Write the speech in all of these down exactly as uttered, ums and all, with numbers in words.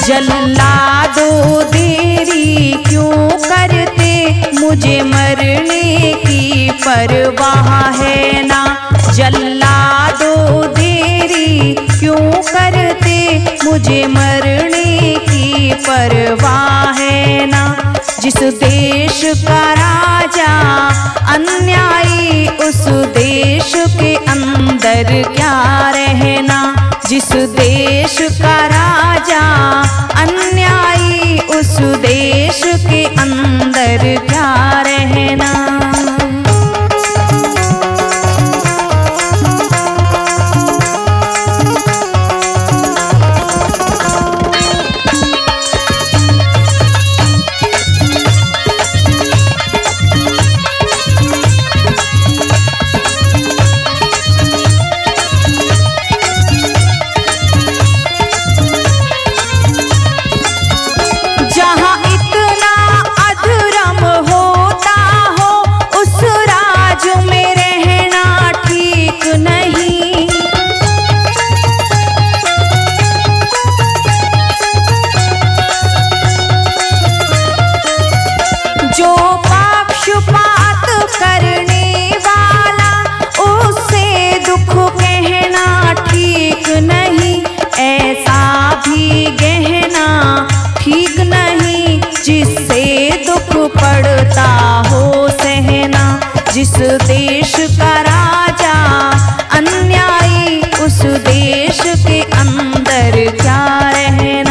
जल्लादो देरी क्यों करते, मुझे मरने की परवाह है ना। जल्लादो देरी क्यों करते, मुझे मरने की परवाह है ना। जिस देश का राजा अन्यायी, उस देश के अंदर क्या रहना। जिस देश का राजा अन्यायी, उस देश के अंदर क्या रहना। पड़ता हो सहना। जिस देश का राजा अन्यायी, उस देश के अंदर क्या रहना।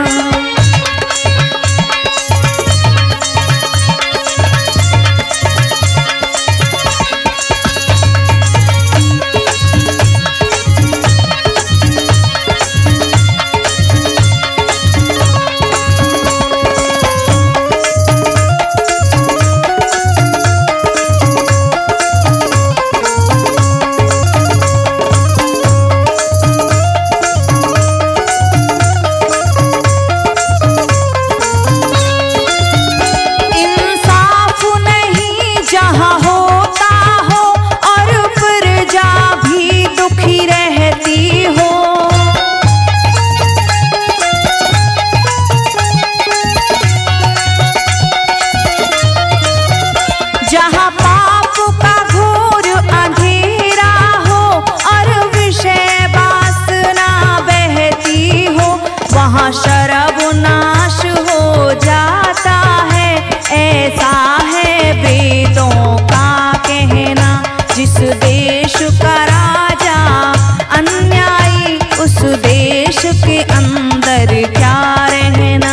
सर्वनाश हो जाता है, ऐसा है वेदों का कहना। जिस देश का राजा अन्यायी, उस देश के अंदर क्या रहना।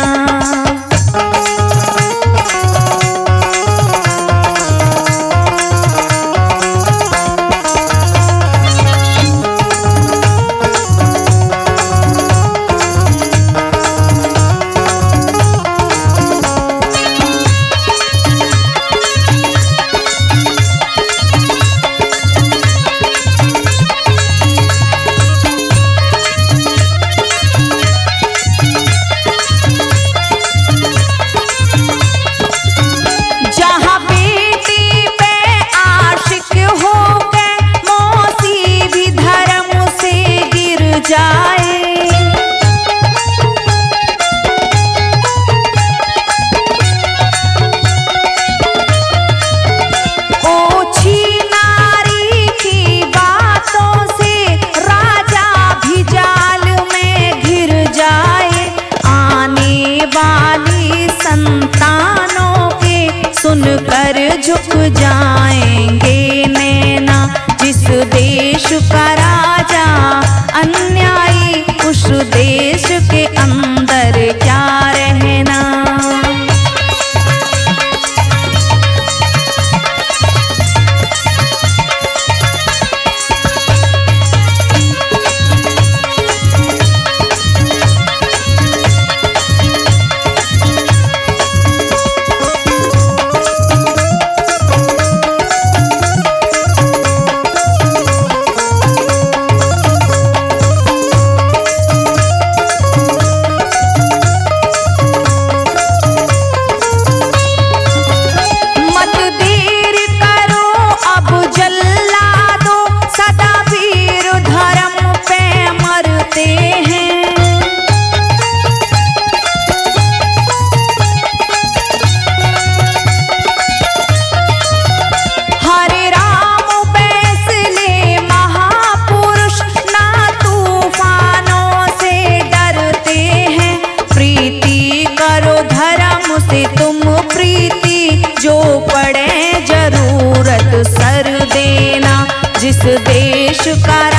सुनकर झुक जाएंगे नैना। जिस देश का राजा अन्यायी, उस देश के अंदर क्या रहना। देश का